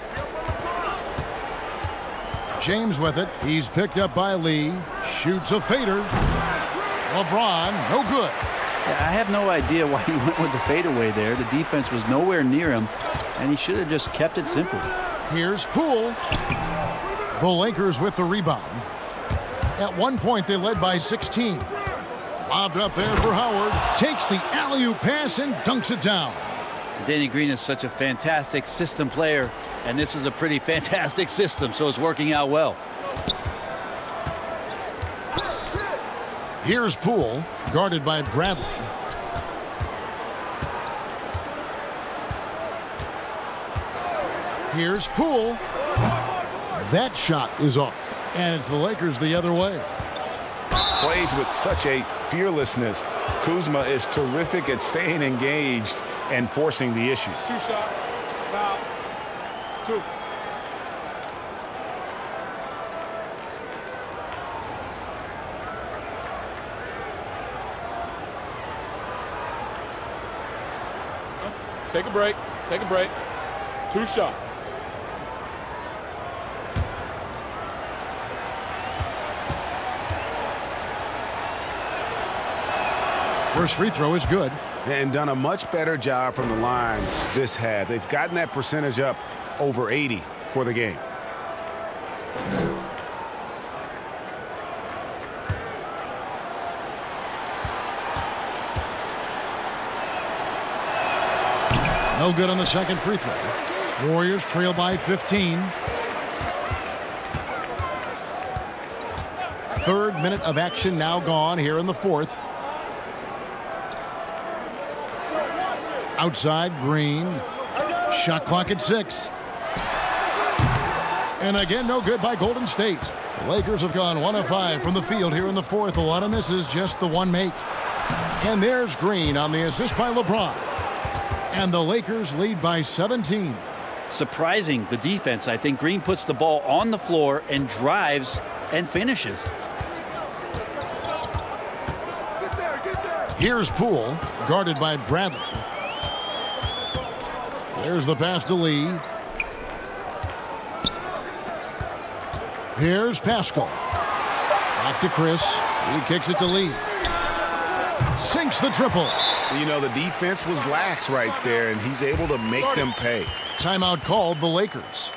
James with it. He's picked up by Lee. Shoots a fader. LeBron, no good. I have no idea why he went with the fadeaway there. The defense was nowhere near him, and he should have just kept it simple. Here's Poole. The Lakers with the rebound. At one point, they led by 16. Lobbed up there for Howard. Takes the alley-oop pass and dunks it down. Danny Green is such a fantastic system player, and this is a pretty fantastic system, so it's working out well. Here's Poole, guarded by Bradley. Here's Poole. That shot is off. And it's the Lakers the other way. Plays with such a fearlessness. Kuzma is terrific at staying engaged and forcing the issue. 2 shots. Foul. 2. Take a break. Take a break. 2 shots. First free throw is good. And done a much better job from the line this half. They've gotten that percentage up over 80 for the game. No good on the second free throw. Warriors trail by 15. Third minute of action now gone here in the fourth. Outside, Green. Shot clock at 6. And again, no good by Golden State. The Lakers have gone 1 of 5 from the field here in the fourth. A lot of misses, just the one make. And there's Green on the assist by LeBron. And the Lakers lead by 17. Surprising, the defense. I think Green puts the ball on the floor and drives and finishes. Here's Poole, guarded by Bradley. There's the pass to Lee. Here's Pascal. Back to Chris. He kicks it to Lee. Sinks the triple. You know, the defense was lax right there, and he's able to make them pay. Timeout called the Lakers.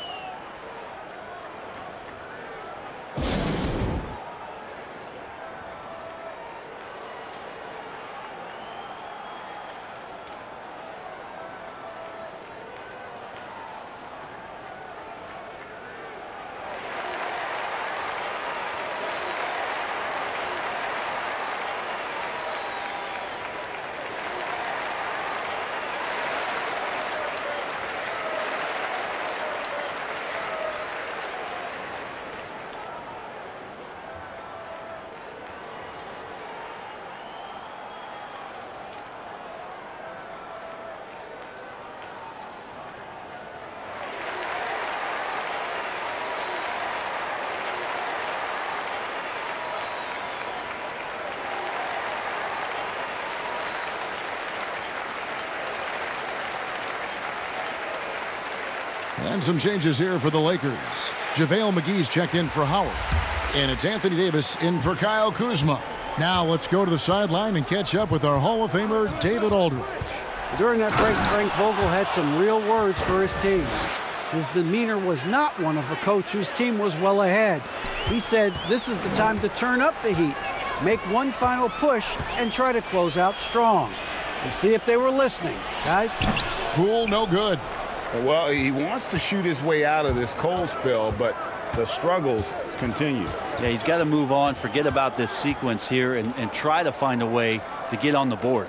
And some changes here for the Lakers. JaVale McGee's checked in for Howard. And it's Anthony Davis in for Kyle Kuzma. Now let's go to the sideline and catch up with our Hall of Famer, David Aldridge. During that break, Frank Vogel had some real words for his team. His demeanor was not one of a coach whose team was well ahead. He said, this is the time to turn up the heat, make one final push, and try to close out strong. We'll see if they were listening, guys. Poole, no good. Well, he wants to shoot his way out of this cold spell, but the struggles continue. Yeah, he's got to move on, forget about this sequence here, and try to find a way to get on the board.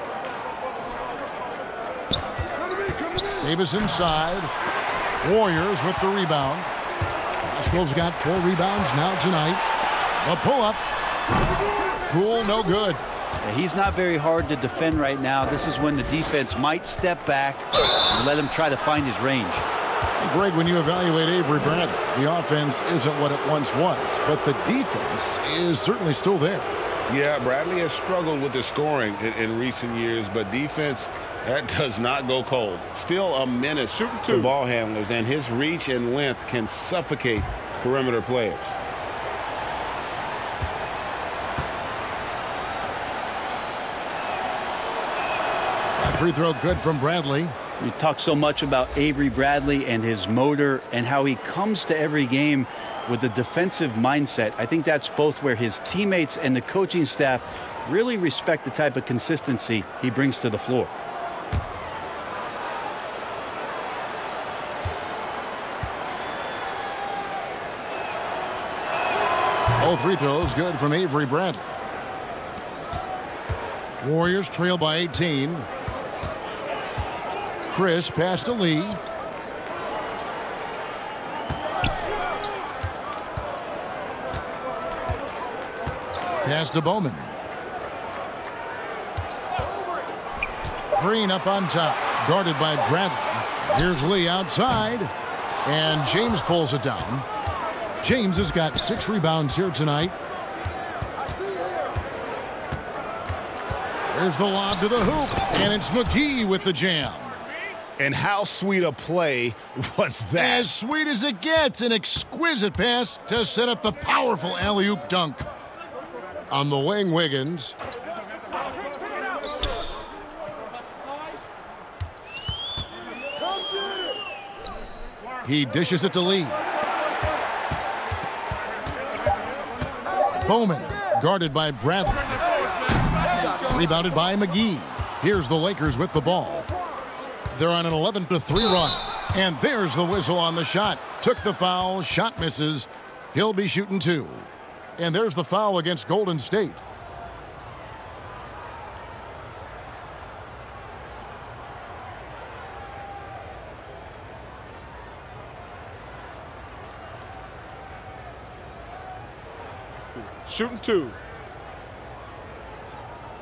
Davis inside. Warriors with the rebound. Pascal's got 4 rebounds now tonight. A pull-up. Poole, no good. Yeah, he's not very hard to defend right now. This is when the defense might step back and let him try to find his range. Hey, Greg, when you evaluate Avery Bradley, the offense isn't what it once was, but the defense is certainly still there. Yeah, Bradley has struggled with the scoring in recent years, but defense, that does not go cold. Still a menace to ball handlers, and his reach and length can suffocate perimeter players. That free throw good from Bradley. You talk so much about Avery Bradley and his motor and how he comes to every game with a defensive mindset. I think that's both where his teammates and the coaching staff really respect the type of consistency he brings to the floor. All free throws good from Avery Bradley. Warriors trail by 18. Chris pass to Lee. Pass to Bowman. Green up on top, guarded by Bradley. Here's Lee outside, and James pulls it down. James has got 6 rebounds here tonight. There's the lob to the hoop, and it's McGee with the jam. And how sweet a play was that? As sweet as it gets, an exquisite pass to set up the powerful alley-oop dunk. On the wing, Wiggins. He dishes it to Lee. Bowman, guarded by Bradley. Rebounded by McGee. Here's the Lakers with the ball. They're on an 11-3 run. And there's the whistle on the shot. Took the foul, shot misses. He'll be shooting 2. And there's the foul against Golden State. Shooting 2.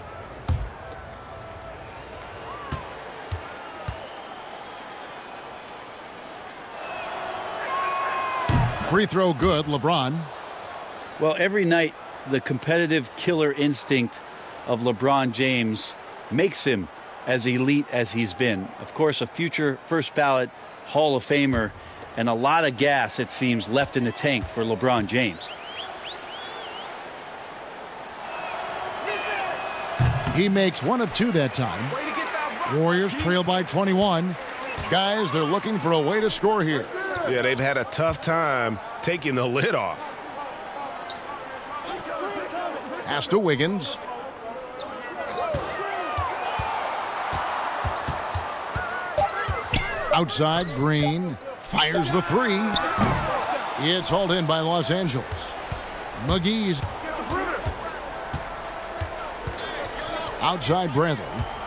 Free throw good, LeBron. Well, every night, the competitive killer instinct of LeBron James makes him as elite as he's been. Of course, a future first ballot Hall of Famer, and a lot of gas, it seems, left in the tank for LeBron James. He makes 1 of 2 that time. Warriors trail by 21. Guys, they're looking for a way to score here. Yeah, they've had a tough time taking the lid off. Pass to Wiggins. Outside, Green fires the 3. It's hauled in by Los Angeles. McGee's outside, Bradley.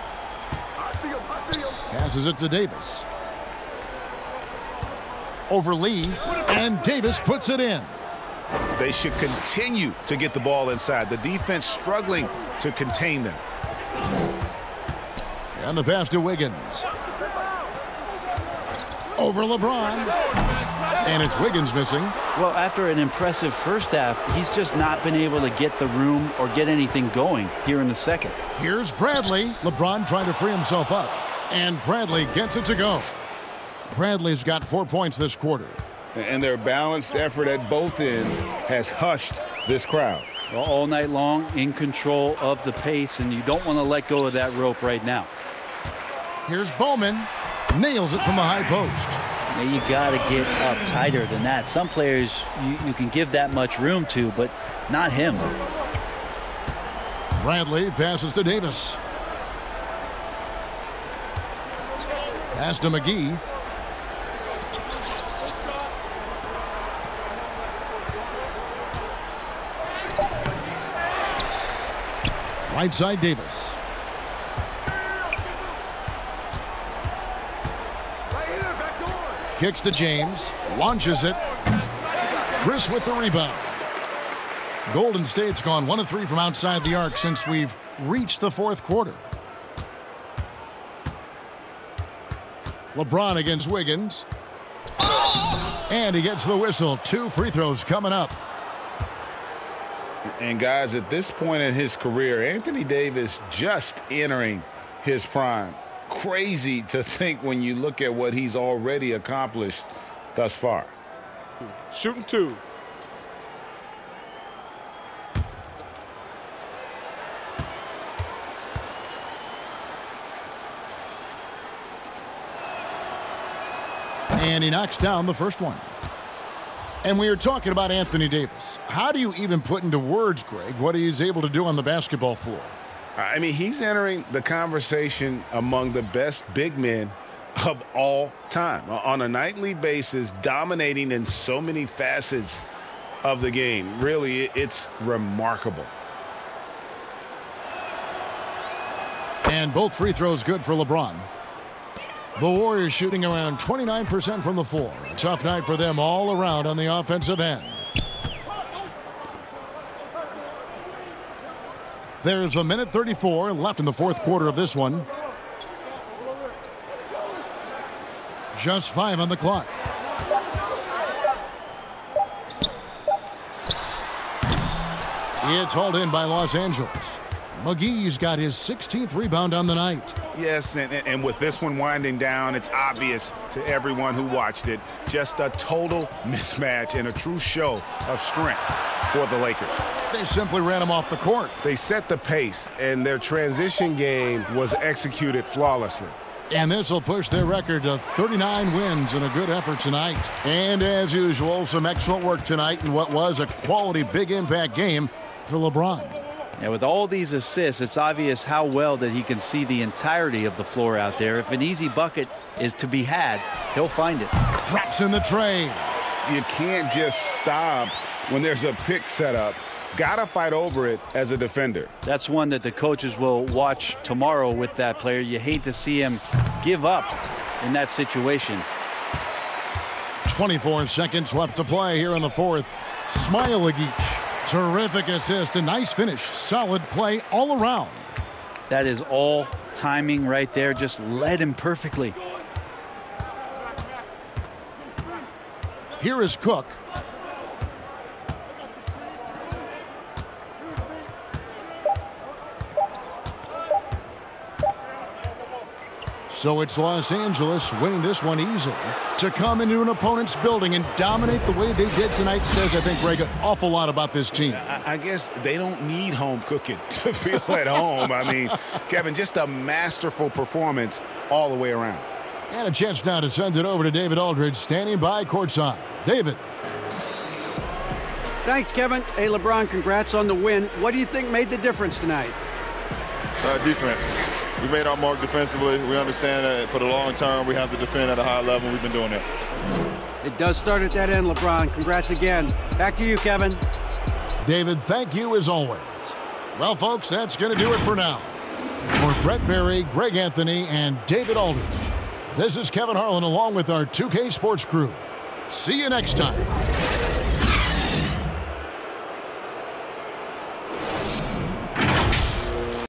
Passes it to Davis. Over Lee, and Davis puts it in. They should continue to get the ball inside. The defense struggling to contain them. And the pass to Wiggins. Over LeBron. And it's Wiggins missing. Well, after an impressive first half, he's just not been able to get the room or get anything going here in the second. Here's Bradley. LeBron trying to free himself up. And Bradley gets it to go. Bradley's got 4 points this quarter. And their balanced effort at both ends has hushed this crowd. Well, all night long, in control of the pace, and you don't want to let go of that rope right now. Here's Bowman. Nails it from the high post. Now you got to get up tighter than that. Some players you can give that much room to, but not him. Bradley passes to Davis. Pass to McGee. Right side, Davis. Kicks to James. Launches it. Chris with the rebound. Golden State's gone 1 of 3 from outside the arc since we've reached the 4th quarter. LeBron against Wiggins. And he gets the whistle. 2 free throws coming up. And guys, at this point in his career, Anthony Davis just entering his prime. Crazy to think when you look at what he's already accomplished thus far. Shooting 2. And he knocks down the first one. And we are talking about Anthony Davis. How do you even put into words, Greg, what he's able to do on the basketball floor? I mean, he's entering the conversation among the best big men of all time. On a nightly basis, dominating in so many facets of the game. Really, it's remarkable. And both free throws good for LeBron. The Warriors shooting around 29% from the floor. A tough night for them all around on the offensive end. There's 1:34 left in the 4th quarter of this one. Just 5 on the clock. It's hauled in by Los Angeles. McGee's got his 16th rebound on the night. Yes, and with this one winding down, it's obvious to everyone who watched it. Just a total mismatch and a true show of strength for the Lakers. They simply ran him off the court. They set the pace, and their transition game was executed flawlessly. And this will push their record to 39 wins in a good effort tonight. And as usual, some excellent work tonight in what was a quality big impact game for LeBron. And with all these assists, it's obvious how well that he can see the entirety of the floor out there. If an easy bucket is to be had, he'll find it. Drops in the tray. You can't just stop when there's a pick set up. Gotta fight over it as a defender. That's one that the coaches will watch tomorrow with that player. You hate to see him give up in that situation. 24 seconds left to play here in the 4th. Smailagic. Terrific assist, a nice finish. Solid play all around. That is all timing right there. Just led him perfectly. Here is Cook. So it's Los Angeles winning this one easily. To come into an opponent's building and dominate the way they did tonight says, I think, Greg, an awful lot about this team. I guess they don't need home cooking to feel at home. I mean, Kevin, just a masterful performance all the way around. And a chance now to send it over to David Aldridge, standing by courtside. David. Thanks, Kevin. Hey, LeBron, congrats on the win. What do you think made the difference tonight? Defense. We made our mark defensively. We understand that for the long term, we have to defend at a high level. We've been doing it. It does start at that end, LeBron. Congrats again. Back to you, Kevin. David, thank you as always. Well, folks, that's going to do it for now. For Brett Berry, Greg Anthony, and David Aldridge, this is Kevin Harlan along with our 2K Sports crew. See you next time.